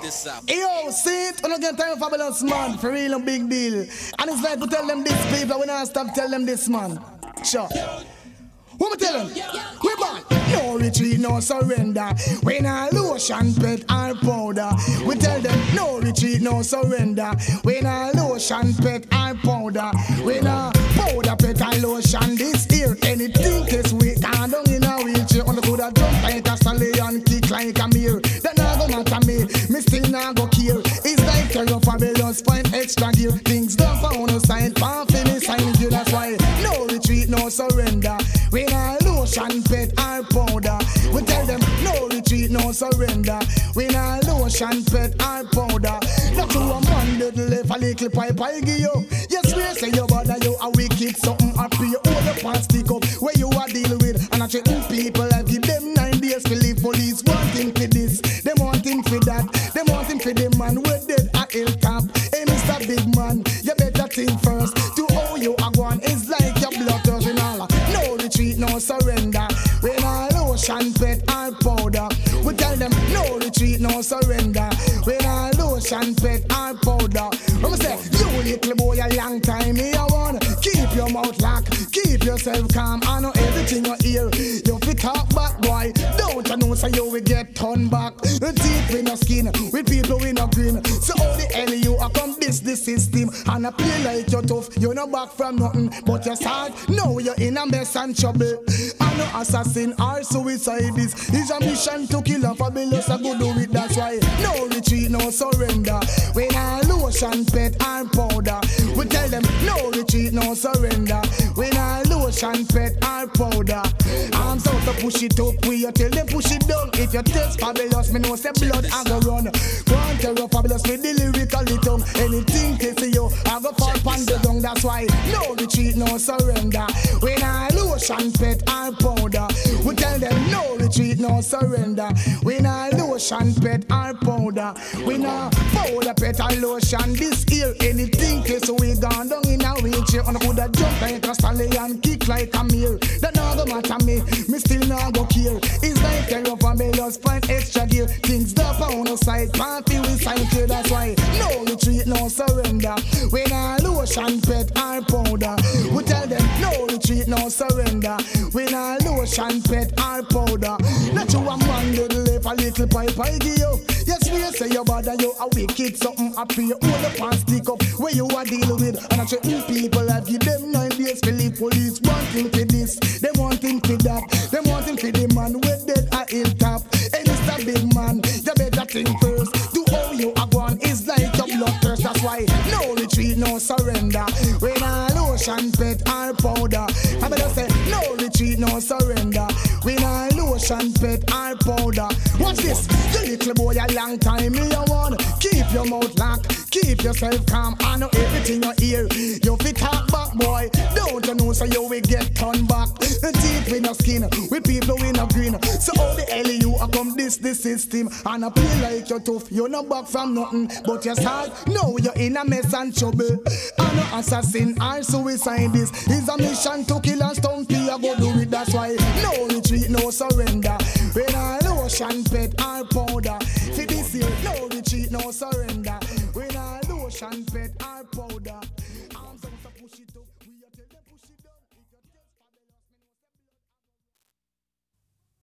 this up. Yo, see it? We don't get time for fabulous man, for real and big deal. And it's like to tell them this, people. We don't stop tell them this, man. Sure. What me tell them? We bad. No retreat, no surrender. We not lotion, pet, or powder. We tell them no retreat, no surrender. We not lotion, pet, or powder. We not powder, pet, or lotion. This here, anything is we can't down in a wheelchair. On the good a jump like a stallion, kick like a mirror. That not go matter me, me still not go care. It's like terror fabulous, find extra gear. Things done for on the side, pan finish sign you. That's why no retreat, no surrender. We not lotion, pet, or powder. We tell them no retreat, no surrender. We not lotion, pet, or powder. Not to a man that left a little pipe I give you. Yes, we say you bother you a wicked something happy. You hold up and stick up where you are deal with. And I threaten people, I give them 9 days to leave police. Wanting for this, them wanting for that. Them wanting for the man with dead at hilltop. Hey, Mr. Big Man, you better think first. To how you are going is like your blood does in all. No retreat, no surrender. We not lotion, pet, or powder. We tell them no retreat, no surrender. We not lotion, pet, or powder. I'm say, you little boy a long time here one. Keep your mouth locked, keep yourself calm. I know everything you hear. You fit talk back, boy. Don't you know so you will get turned back. Deep in your skin, with people with no green. So how the hell you are come this system? And I play like you're tough, you're not back from nothing. But you're sad, now you're in a mess and trouble. I know assassin or suicidist. It's a mission to kill a fabulous, I go do it, that's why. No retreat, no surrender. We not lotion, pet, or powder. We tell them no retreat, no surrender. We not lotion, pet, or powder. Arms out to push it up, we you tell them push it down. If you taste fabulous, me know say blood I go run. Go on terror fabulous with the lyrical tongue. Anything to see you, I go fall pan the dung. That's why no retreat, no surrender. We not lotion, pet, or powder. We tell them no retreat, no surrender. We not lotion, pet, or powder. We not powder, pet, or lotion. This here, anything case we gone down in a wheelchair. On the good a jump like a stallion, kick like a mirror. That not go matter me still not go care. It's like terror fabulous, find extra gear. Things up on the side, party we sign clear. That's why no retreat, no surrender. We not lotion, pet, or powder. We tell them no retreat, no surrender. We not lotion, pet, or powder. Not you a man that left a little pipe I give you. Yes, we say you bother you a wicked something happy. You hold up and stick up where you are deal with. And I threaten people, I give them 9 days to leave police. Wanting for this, they wanting for that. They wanting for the man with dead at hilltop. And it's the big man, you better think first. To how you are going is like your blood thirst. That's why no retreat, no surrender. We not lotion, pet, or powder. I better say no retreat, no surrender. We not lotion, pet, or powder. Watch this, you little boy a long time me you want. Keep your mouth locked, keep yourself calm. I know everything you hear. You fit talk back, boy. Don't you know so you will get turned back. Deep in your skin, with people in a green. So how the hell you are come this system? And I play like you're tough, you're not back from nothing. But you're sad, now you're in a mess and trouble. I know assassin or suicidist. It's a mission to kill and stomp you, I go do it, that's why. No retreat, no surrender. We not lotion, pet, or powder. For this year, no retreat, no surrender. We not lotion, pet, or powder.